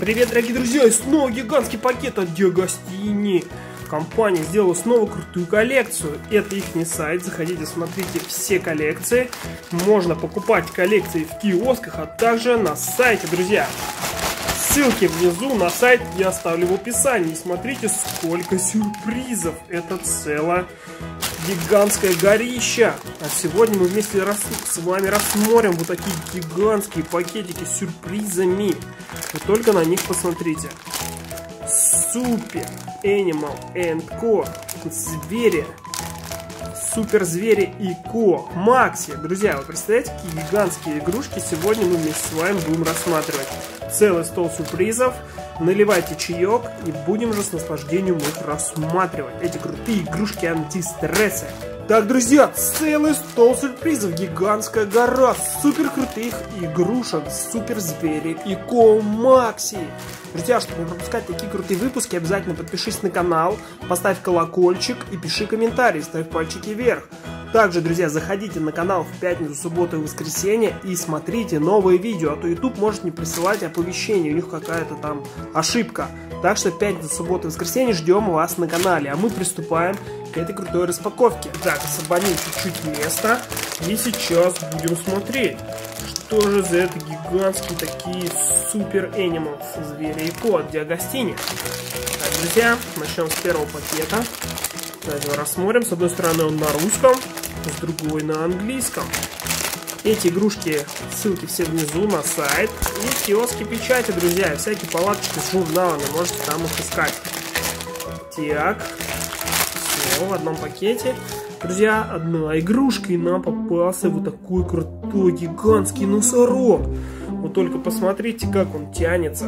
привет, дорогие друзья! И снова гигантский пакет от Диагостини. Компания сделала снова крутую коллекцию. Это их сайт. Заходите, смотрите все коллекции. Можно покупать коллекции в киосках, а также на сайте, друзья. Ссылки внизу на сайт я оставлю в описании. Смотрите, сколько сюрпризов. Это целое гигантское горище. А сегодня мы вместе с вами рассмотрим вот такие гигантские пакетики с сюрпризами. Вы только на них посмотрите. Супер Animal and Co. Звери. Супер звери и Ко. Макси. Друзья, вы представляете, какие гигантские игрушки сегодня мы вместе с вами будем рассматривать. Целый стол сюрпризов. Наливайте чаек и будем же с наслаждением их рассматривать. Эти крутые игрушки антистресса. Так, друзья, целый стол сюрпризов, гигантская гора супер крутых игрушек, супер звери и Ко Макси. Друзья, чтобы не пропускать такие крутые выпуски, обязательно подпишись на канал, поставь колокольчик и пиши комментарий, ставь пальчики вверх. Также, друзья, заходите на канал в пятницу, субботу и воскресенье и смотрите новые видео, а то YouTube может не присылать оповещения, у них какая-то там ошибка. Так что пятницу, субботу и воскресенье ждем вас на канале, а мы приступаем к этой крутой распаковке. Так, освободим чуть-чуть места и сейчас будем смотреть, что же за это гигантские такие супер Animals, звери и Ко от Диагостини. Так, друзья, начнем с первого пакета. Давайте его рассмотрим. С одной стороны он на русском, с другой на английском. Эти игрушки, ссылки все внизу на сайт. И киоски печати, друзья. Всякие палаточки с журналами, можете там их искать. Так, все в одном пакете. Друзья, одна игрушка, и нам попался вот такой крутой гигантский носорог. Вот только посмотрите, как он тянется.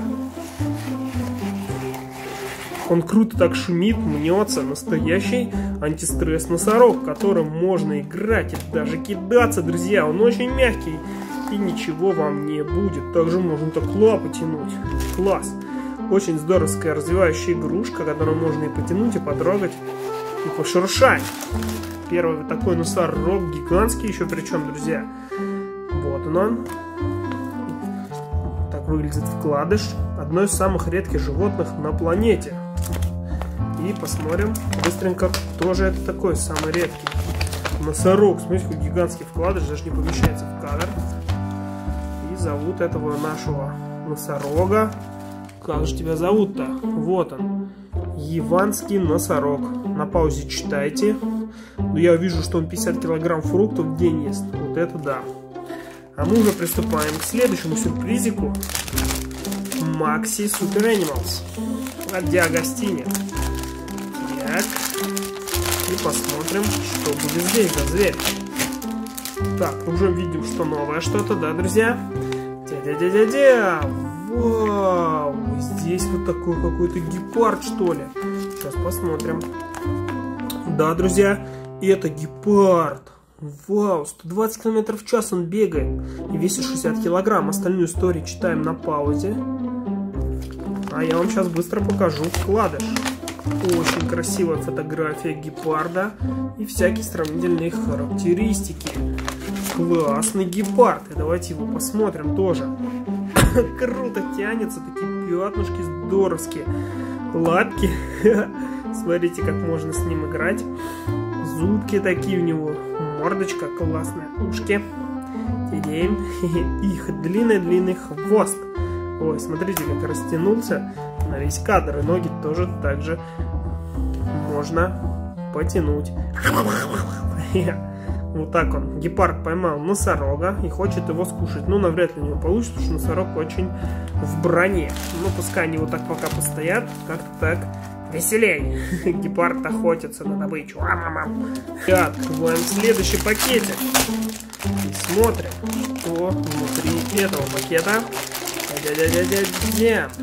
Он круто так шумит, мнется. Настоящий антистресс носорог, которым можно играть и даже кидаться, друзья. Он очень мягкий и ничего вам не будет. Также можно так лапы тянуть. Класс. Очень здоровская развивающая игрушка, которую можно и потянуть, и потрогать, и пошуршать. Первый вот такой носорог, гигантский еще причем, друзья. Вот он. Так выглядит вкладыш. Одно из самых редких животных на планете. И посмотрим быстренько, кто же это такой самый редкий носорог. Смотрите, какой гигантский вкладыш, даже не помещается в кадр. И зовут этого нашего носорога. Как же тебя зовут-то? Вот он. Яванский носорог. На паузе читайте. Но я вижу, что он 50 килограмм фруктов в день ест. Вот это да. А мы уже приступаем к следующему сюрпризику. Макси Супер Animals от Диагостини. Так. И посмотрим, что будет здесь за зверь. Так, уже видим, что новое что-то, да, друзья? Дя-дя-дя-дя-дя! Вау! Здесь вот такой какой-то гепард, что ли? Сейчас посмотрим. Да, друзья, это гепард. Вау, 120 км в час он бегает и весит 60 килограмм. Остальную историю читаем на паузе. А я вам сейчас быстро покажу вкладыш. Очень красивая фотография гепарда и всякие сравнительные характеристики. Классный гепард. И давайте его посмотрим тоже. Круто тянется, такие пятнышки здоровские. Лапки. Смотрите, как можно с ним играть. Зубки такие у него. Мордочка классная. Ушки. Теряем. Их длинный-длинный хвост. Ой, смотрите, как растянулся на весь кадр. И ноги тоже так же можно потянуть. Вот так он. Гепард поймал носорога и хочет его скушать. Ну, навряд ли у него получится, потому что носорог очень в броне. Ну, пускай они вот так пока постоят. Как-то так веселей. Гепард охотится на добычу. Так, открываем следующий пакетик. И смотрим, что внутри этого пакета. Дя-дя-дя-дя-дя.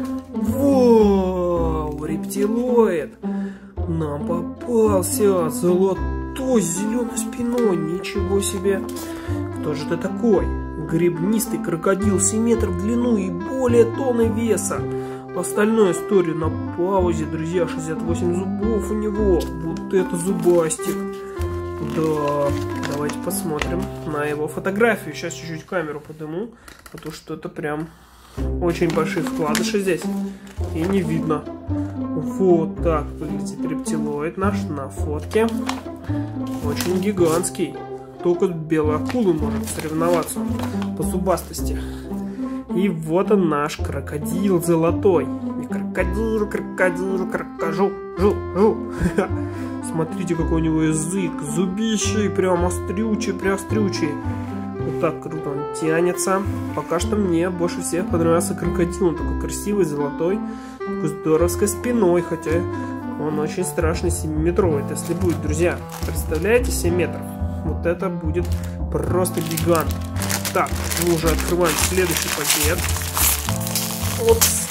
Воу, рептилоид. Нам попался золотой с зеленой спиной. Ничего себе. Кто же ты такой? Гребнистый крокодил 7 метров в длину и более тонны веса. Остальную историю на паузе, друзья. 68 зубов у него. Вот это зубастик. Да, давайте посмотрим на его фотографию. Сейчас чуть-чуть камеру подниму, потому что это прям Очень большие вкладыши здесь. И не видно. Вот так выглядит рептилоид наш на фотке. Очень гигантский. Только с белой акулой может соревноваться по зубастости. И вот он наш крокодил золотой. Не крокодил, крокожу, жу. Смотрите, какой у него язык. Зубищий, прям острючий, Вот так круто он тянется. Пока что мне больше всех понравился крокодил. Он такой красивый, золотой, такой здоровской спиной. Хотя он очень страшный, 7-метровый. Если будет, друзья, представляете, 7 метров? Вот это будет просто гигант. Так, мы уже открываем следующий пакет. Опс.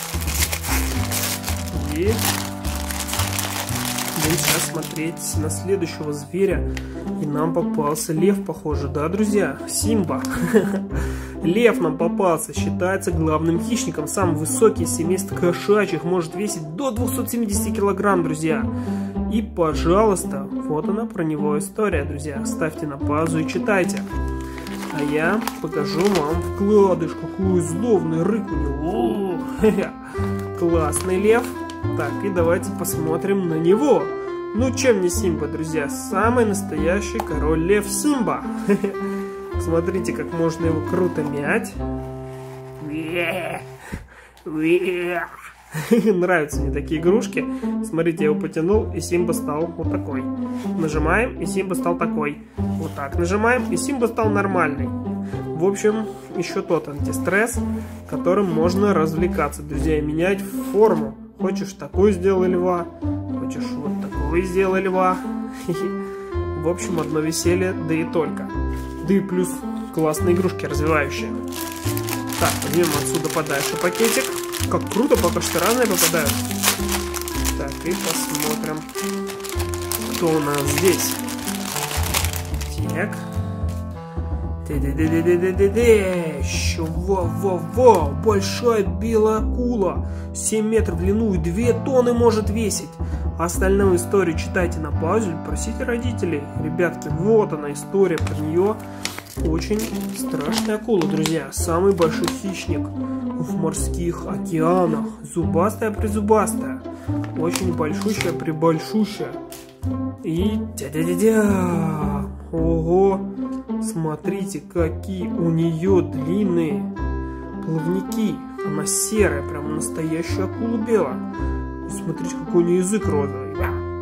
И будем сейчас смотреть на следующего зверя. И нам попался лев, похоже, да, друзья? Симба. Лев нам попался. Считается главным хищником. Самый высокий из семейства кошачьих. Может весить до 270 килограмм, друзья. И, пожалуйста, вот она про него история, друзья. Ставьте на паузу и читайте. А я покажу вам вкладыш. Какой злобный рык у него. Классный лев. Так, и давайте посмотрим на него. Ну, чем не Симба, друзья? Самый настоящий король лев Симба. Смотрите, как можно его круто мять. Нравятся мне такие игрушки. Смотрите, я его потянул, и Симба стал вот такой. Нажимаем, и Симба стал такой. Вот так нажимаем, и Симба стал нормальный. В общем, еще тот антистресс, которым можно развлекаться, друзья, и менять форму. Хочешь такой сделай льва, хочешь вот такой сделай льва. В общем, одно веселье, да и только. Да и плюс классные игрушки развивающие. Так, возьмем отсюда подальше пакетик. Как круто, пока что разные попадают. Так, и посмотрим, кто у нас здесь. Так. Во-во-во! Большая белая акула. 7 метров в длину и 2 тонны может весить. Остальную историю читайте на паузе, просите родителей. Ребятки, вот она история про нее. Очень страшная акула, друзья. Самый большой хищник в морских океанах. Зубастая-призубастая. Очень большущая-прибольшущая. И дя-дя-дя-дя. Ого! Смотрите, какие у нее длинные плавники. Она серая, прям настоящая акула белая. Смотрите, какой у нее язык розовый.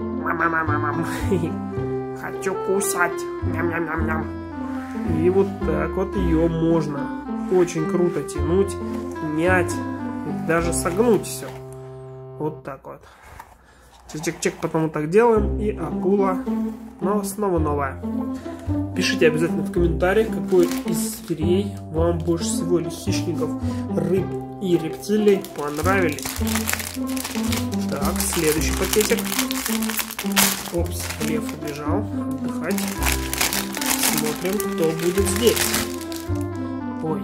Хочу кусать. Ням-ням-ням-ням. И вот так вот ее можно очень круто тянуть, мять, даже согнуть все. Вот так вот. Чик-чик-чик, потом вот так делаем, и акула, но снова новая. Пишите обязательно в комментариях, какой из зверей вам больше всего, или хищников, рыб и рептилий понравились. Так, следующий пакетик. Опс, лев убежал отдыхать. Смотрим, кто будет здесь. Ой,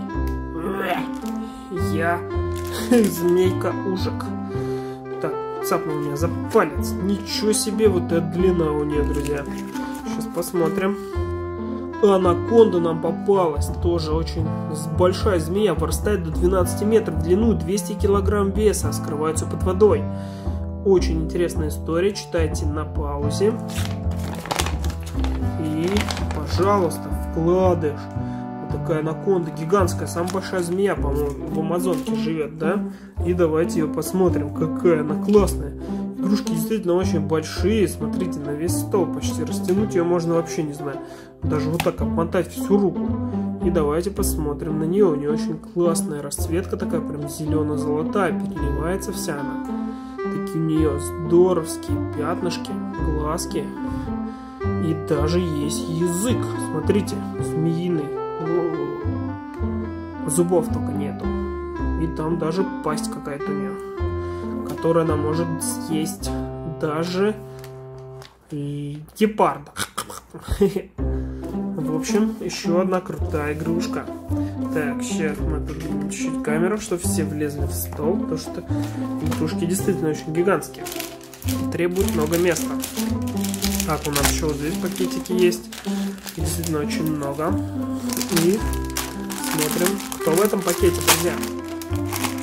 я змейка-ужик. Так, цапнул меня за палец. Ничего себе, вот эта длина у нее, друзья. Сейчас посмотрим. Анаконда нам попалась. Тоже очень большая змея. Вырастает до 12 метров в длину, 200 килограмм веса. Скрывается под водой. Очень интересная история. Читайте на паузе. И, пожалуйста, вкладыш. Вот такая анаконда гигантская. Самая большая змея, по-моему, в Амазонке живет, да? И давайте ее посмотрим. Какая она классная. Игрушки действительно очень большие. Смотрите, на весь стол почти. Растянуть ее можно вообще, не знаю. Даже вот так обмотать всю руку. И давайте посмотрим на нее. У нее очень классная расцветка такая, прям зелено-золотая. Переливается вся она. Такие у нее здоровские пятнышки, глазки. И даже есть язык. Смотрите, змеиный. Зубов только нету. И там даже пасть какая-то у нее, которая она может съесть даже гепарда. В общем, еще одна крутая игрушка. Так, сейчас мы подвинем чуть-чуть камеру, чтобы все влезли в стол, потому что игрушки действительно очень гигантские. Требуют много места. Так, у нас еще вот здесь пакетики есть. И действительно очень много. И смотрим, кто в этом пакете, друзья.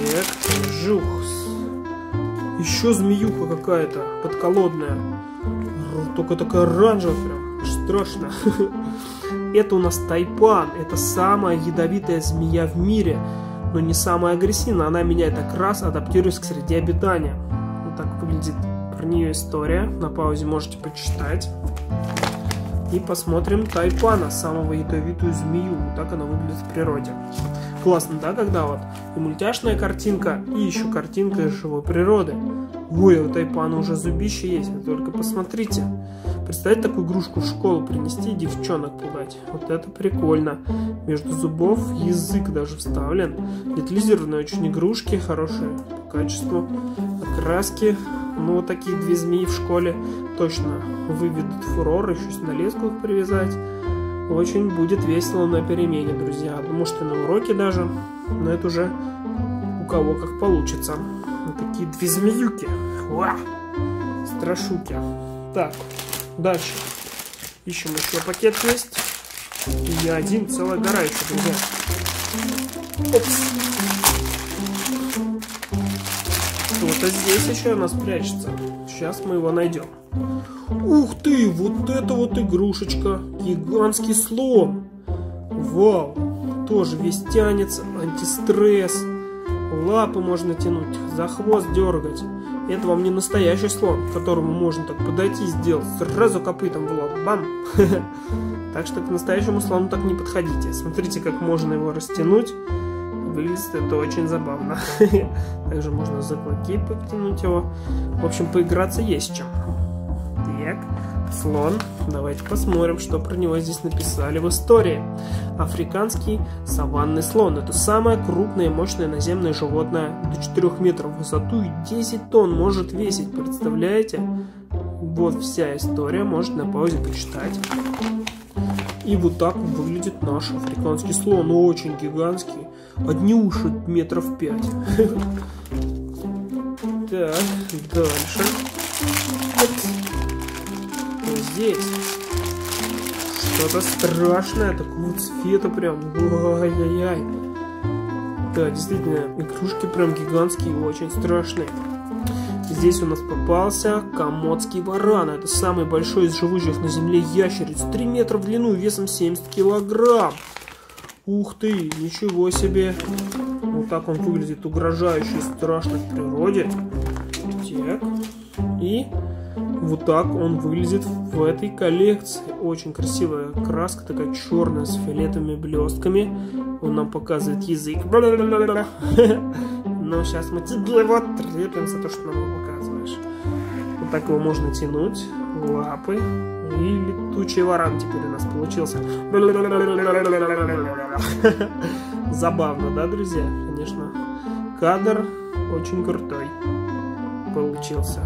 Так, жухс. Еще змеюха какая-то подколодная. Только такая оранжевая прям. Аж страшно. Это у нас тайпан. Это самая ядовитая змея в мире. Но не самая агрессивная. Она меняет окрас, адаптируясь к среде обитания. Вот так выглядит про нее история. На паузе можете почитать. И посмотрим тайпана, самого ядовитую змею. Вот так она выглядит в природе. Классно, да, когда вот и мультяшная картинка, и еще картинка из живой природы. Ой, у тайпана уже зубище есть, вы только посмотрите. Представьте такую игрушку в школу принести и девчонок пугать. Вот это прикольно. Между зубов язык даже вставлен. Детализированные очень игрушки, хорошие по качеству, окраски. Ну, вот такие две змеи в школе точно выведут фурор. Еще если на леску их привязать. Очень будет весело на перемене, друзья. Может и на уроке даже. Но это уже у кого как получится. Вот такие две змеюки. Уа! Страшуки. Так, дальше. Ищем еще пакет есть. И не один, целая гора еще, друзья. Опс. Кто-то здесь еще у нас прячется. Сейчас мы его найдем. Ух ты, вот это вот игрушечка. Гигантский слон. Вау. Тоже весь тянется. Антистресс. Лапы можно тянуть. За хвост дергать. Это вам не настоящий слон, к которому можно так подойти и сделать. Сразу копытом в лоб. Бам. Так что к настоящему слону так не подходите. Смотрите, как можно его растянуть. Выглядит это очень забавно. Также можно за клыки подтянуть его. В общем, поиграться есть чем. Так, слон. Давайте посмотрим, что про него здесь написали в истории. Африканский саванный слон. Это самое крупное и мощное наземное животное. До 4 метров в высоту и 10 тонн может весить. Представляете? Вот вся история. Можете на паузе почитать. И вот так выглядит наш африканский слон. Очень гигантский. Одни уши метров 5. Так, дальше. Что здесь? Что-то страшное, такого цвета прям. Ай-яй-яй. Да, действительно, игрушки прям гигантские и очень страшные. Здесь у нас попался комодский варан. Это самый большой из живущих на земле ящериц. 3 метра в длину, весом 70 килограмм. Ух ты, ничего себе. Вот так он выглядит угрожающе и страшно в природе. Так. И вот так он выглядит в этой коллекции. Очень красивая краска, такая черная, с фиолетовыми блестками. Он нам показывает язык. Но сейчас мы тебе вот трепим за то, что нам его показываешь. Вот так его можно тянуть. Лапы. И летучий варан теперь у нас получился. Забавно, да, друзья? Конечно. Кадр очень крутой получился.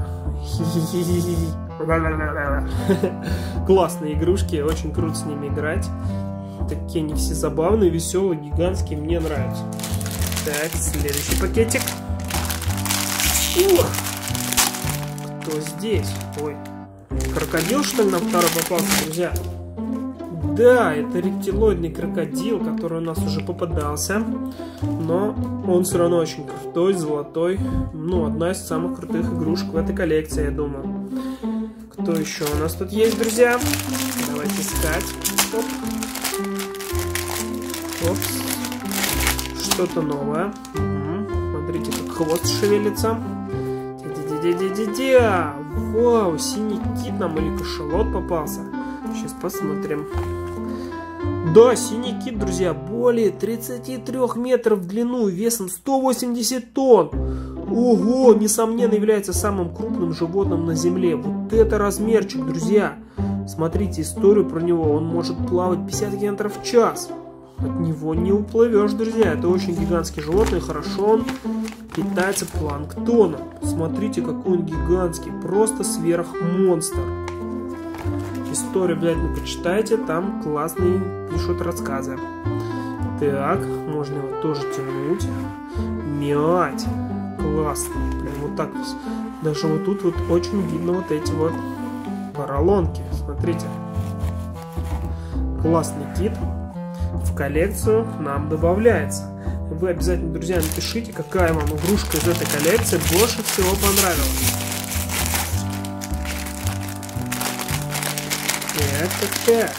Классные игрушки, очень круто с ними играть. Такие они все забавные, веселые, гигантские, мне нравятся. Так, следующий пакетик. Ух! Кто здесь? Ой, крокодил, что ли, нам второй попался, друзья? Да, это рептилоидный крокодил, который у нас уже попадался. Но он все равно очень крутой, золотой. Ну, одна из самых крутых игрушек в этой коллекции, я думаю. Кто еще у нас тут есть, друзья? Давайте искать. Оп. Опс. Что-то новое. Угу. Смотрите, как хвост шевелится. Ди-ди-ди-ди-ди-ди. Вау, синий кит нам или кашалот попался. Сейчас посмотрим. Да, синий кит, друзья, более 33 метров в длину, весом 180 тонн. Ого, несомненно, является самым крупным животным на Земле. Вот это размерчик, друзья. Смотрите историю про него. Он может плавать 50 км в час. От него не уплывешь, друзья. Это очень гигантский животное. Хорошо он питается планктоном. Смотрите, какой он гигантский. Просто сверхмонстр. Историю обязательно почитайте. Там классные пишут рассказы. Так, можно его тоже тянуть. Мять. Классно. Прям вот так. Даже вот тут вот очень видно вот эти вот поролонки. Смотрите. Классный кит. В коллекцию нам добавляется. Вы обязательно, друзья, напишите, какая вам игрушка из этой коллекции больше всего понравилась. Так.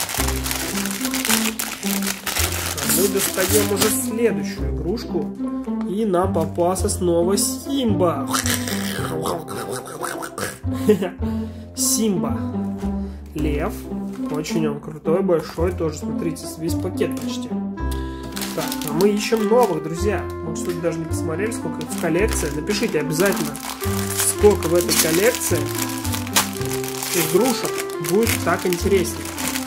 Мы достаем уже следующую игрушку. И нам попался снова Симба. Симба. Лев. Очень он крутой, большой. Тоже, смотрите, весь пакет почти. Так, а мы ищем новых, друзья. Мы, кстати, даже не посмотрели, сколько их в коллекции. Напишите обязательно, сколько в этой коллекции игрушек. Будет так интереснее.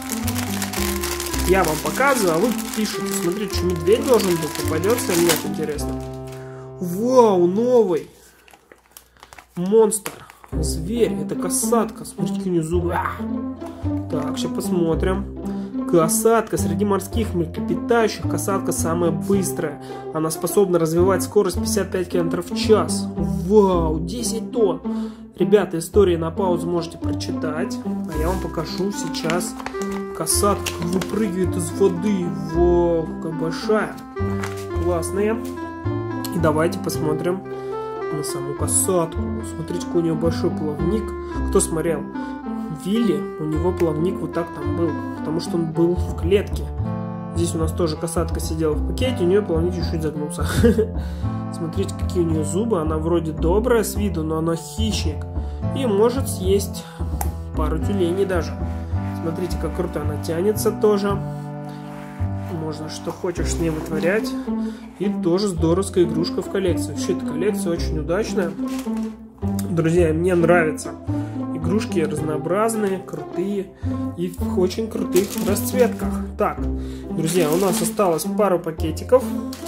Я вам показываю, а вы пишите. Смотрите, что медведь должен быть. Попадется или нет, интересно. Вау, новый монстр. Зверь. Это касатка. Смотрите, какие у нее зубы. Так, сейчас посмотрим. Касатка. Среди морских млекопитающих касатка самая быстрая. Она способна развивать скорость 55 км в час. Вау, 10 тонн. Ребята, истории на паузу можете прочитать. А я вам покажу сейчас касатку. Выпрыгивает из воды. Вау, какая большая. Классная. И давайте посмотрим на саму касатку. Смотрите, какой у нее большой плавник. Кто смотрел Вилли, у него плавник вот так там был. Потому что он был в клетке. Здесь у нас тоже касатка сидела в пакете. У нее плавник чуть-чуть загнулся. Смотрите, какие у нее зубы. Она вроде добрая с виду, но она хищник. И может съесть пару тюленей даже. Смотрите, как круто она тянется тоже. Можно что хочешь с ней вытворять. И тоже здоровская игрушка в коллекции. Вообще, эта коллекция очень удачная. Друзья, мне нравятся игрушки разнообразные, крутые и в очень крутых расцветках. Так, друзья, у нас осталось пару пакетиков.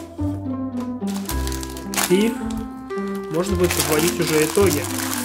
И можно будет подводить уже итоги.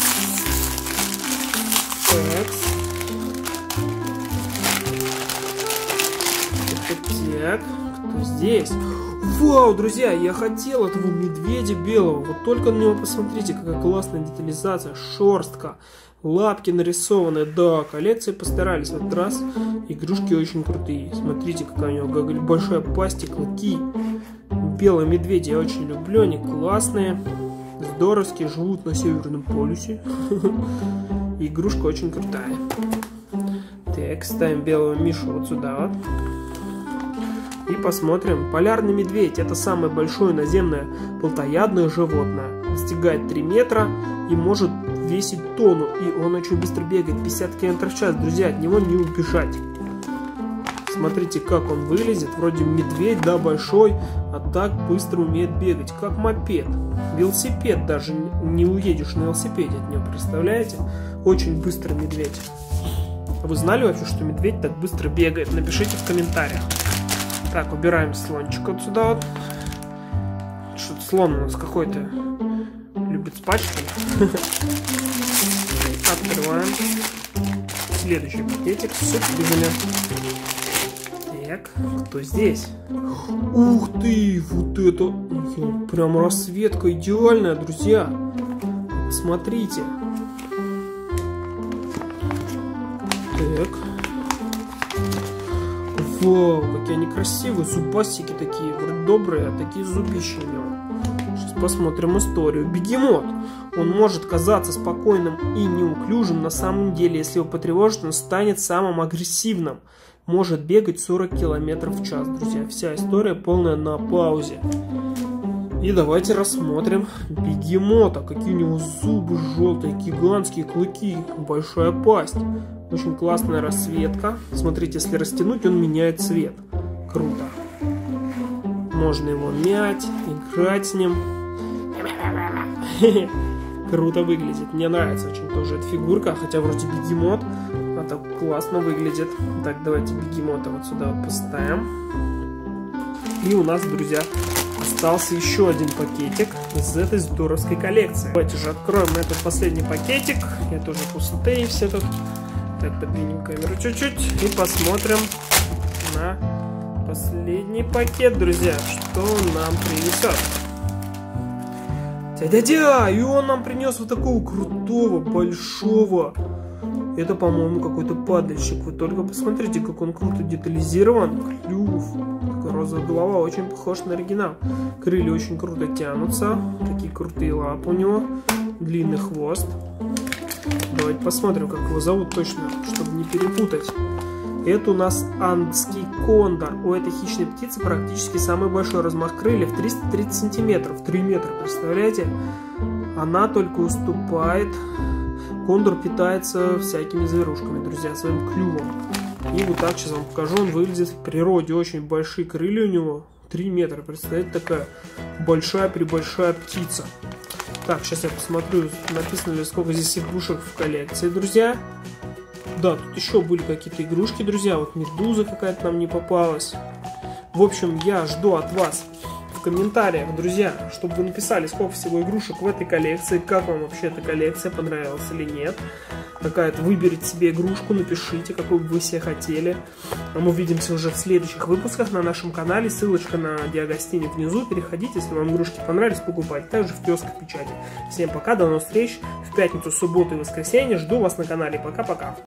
Так, кто здесь? Вау, друзья, я хотел этого медведя белого. Вот только на него посмотрите, какая классная детализация, шерстка, лапки нарисованные. Да, коллекции постарались в этот раз. Игрушки очень крутые. Смотрите, какая у него большая пасть и клыки. Белые медведи я очень люблю, они классные, здоровские, живут на Северном полюсе. Игрушка очень крутая. Так, ставим белого Мишу вот сюда вот. И посмотрим. Полярный медведь. Это самое большое наземное плотоядное животное. Достигает 3 метра и может весить тонну. И он очень быстро бегает, 50 км в час. Друзья, от него не убежать. Смотрите, как он вылезет. Вроде медведь, да, большой, а так быстро умеет бегать. Как мопед. Велосипед даже не уедешь на велосипеде от него, представляете? Очень быстрый медведь. А вы знали вообще, что медведь так быстро бегает? Напишите в комментариях. Так, убираем слончика вот сюда вот. Что-то слон у нас какой-то любит спать, что ли? Открываем. Следующий пакетик с сюрпризами. Так, кто здесь? Ух ты, вот это прям расцветка идеальная, друзья. Смотрите. Так. Вау, какие они красивые, зубастики такие, вроде добрые, а такие зубища у него. Сейчас посмотрим историю. Бегемот. Он может казаться спокойным и неуклюжим, на самом деле, если его потревожить, он станет самым агрессивным. Может бегать 40 км в час, друзья. Вся история полная на паузе. И давайте рассмотрим бегемота. Какие у него зубы желтые, гигантские клыки, большая пасть. Очень классная расцветка. Смотрите, если растянуть, он меняет цвет. Круто. Можно его мять, играть с ним. Круто выглядит. Мне нравится очень тоже эта фигурка. Хотя вроде бегемот. А так классно выглядит. Так, давайте бегемота вот сюда вот поставим. И у нас, друзья, остался еще один пакетик из этой здоровской коллекции. Давайте же откроем этот последний пакетик. Это уже пустые все тут. Так, подвинем камеру чуть-чуть и посмотрим на последний пакет, друзья. Что он нам принесет? Дядя, и он нам принес вот такого крутого, большого Это, по-моему, какой-то падальщик. Вы только посмотрите, как он круто детализирован. Клюв. Такая розовая голова, очень похож на оригинал. Крылья очень круто тянутся. Такие крутые лапы у него. Длинный хвост. Давайте посмотрим, как его зовут точно, чтобы не перепутать. Это у нас андский кондор. У этой хищной птицы практически самый большой размах крыльев. 330 сантиметров. 3 метра, представляете? Она только уступает. Кондор питается всякими зверушками, друзья, своим клювом. И вот так сейчас вам покажу. Он выглядит в природе. Очень большие крылья у него. 3 метра. Представляете, такая большая-пребольшая птица. Так, сейчас я посмотрю, написано ли сколько здесь игрушек в коллекции, друзья. Да, тут еще были какие-то игрушки, друзья. Вот медуза какая-то нам не попалась. В общем, я жду от вас в комментариях, друзья, чтобы вы написали, сколько всего игрушек в этой коллекции, как вам вообще эта коллекция, понравилась или нет. Какая-то выберите себе игрушку, напишите, какую бы вы себе хотели. А мы увидимся уже в следующих выпусках на нашем канале. Ссылочка на Диагостини внизу. Переходите, если вам игрушки понравились, покупайте. Также в киосках печати. Всем пока, до новых встреч в пятницу, субботу и воскресенье. Жду вас на канале. Пока-пока.